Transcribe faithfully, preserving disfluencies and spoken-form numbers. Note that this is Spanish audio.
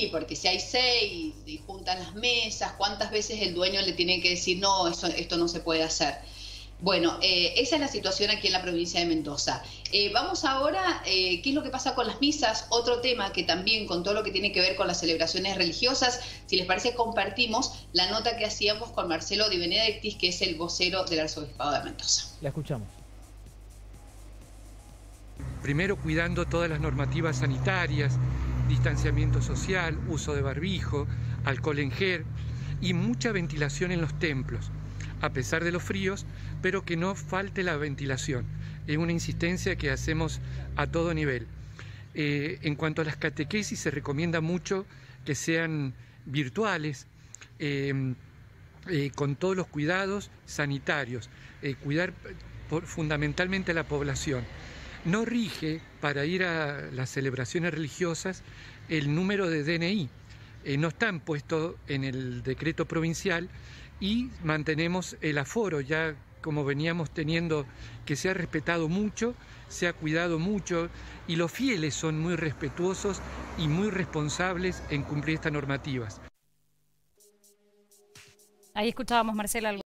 Sí, porque si hay seis y juntan las mesas, ¿cuántas veces el dueño le tiene que decir, no, eso, esto no se puede hacer? Bueno, eh, esa es la situación aquí en la provincia de Mendoza. Eh, vamos ahora, eh, ¿qué es lo que pasa con las misas? Otro tema que también con todo lo que tiene que ver con las celebraciones religiosas, si les parece compartimos la nota que hacíamos con Marcelo Di Benedictis, que es el vocero del Arzobispado de Mendoza. La escuchamos. Primero cuidando todas las normativas sanitarias, distanciamiento social, uso de barbijo, alcohol en gel y mucha ventilación en los templos, a pesar de los fríos, pero que no falte la ventilación. Es una insistencia que hacemos a todo nivel. Eh, en cuanto a las catequesis, se recomienda mucho que sean virtuales, eh, eh, con todos los cuidados sanitarios, eh, cuidar por, fundamentalmente a la población. No rige para ir a las celebraciones religiosas el número de D N I, eh, no están puestos en el decreto provincial y mantenemos el aforo ya como veníamos teniendo, que se ha respetado mucho, se ha cuidado mucho y los fieles son muy respetuosos y muy responsables en cumplir estas normativas. Ahí escuchábamos, Marcela, algo.